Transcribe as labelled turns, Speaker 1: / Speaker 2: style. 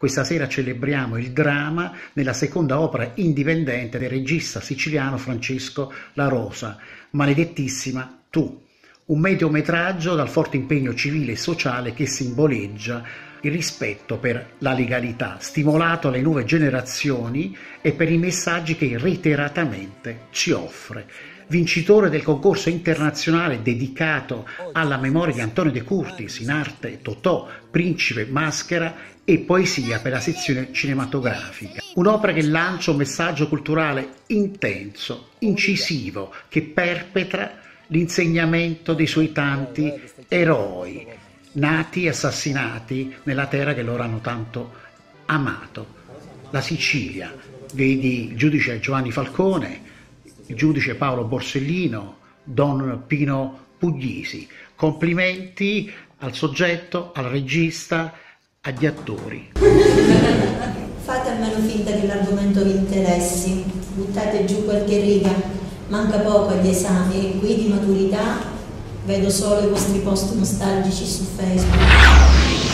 Speaker 1: Questa sera celebriamo il dramma nella seconda opera indipendente del regista siciliano Francesco La Rosa, Maledettissima tu, un mediometraggio dal forte impegno civile e sociale che simboleggia il rispetto per la legalità, stimolato alle nuove generazioni e per i messaggi che reiteratamente ci offre. Vincitore del concorso internazionale dedicato alla memoria di Antonio De Curtis in arte Totò, Principe, Maschera e poesia per la sezione cinematografica. Un'opera che lancia un messaggio culturale intenso, incisivo, che perpetra l'insegnamento dei suoi tanti eroi, nati e assassinati nella terra che loro hanno tanto amato, la Sicilia. Vedi il giudice Giovanni Falcone, il giudice Paolo Borsellino, Don Pino Puglisi. Complimenti al soggetto, al regista, agli attori.
Speaker 2: Fate almeno finta che l'argomento vi interessi, buttate giù qualche riga, manca poco agli esami e qui di maturità vedo solo i vostri post nostalgici su Facebook.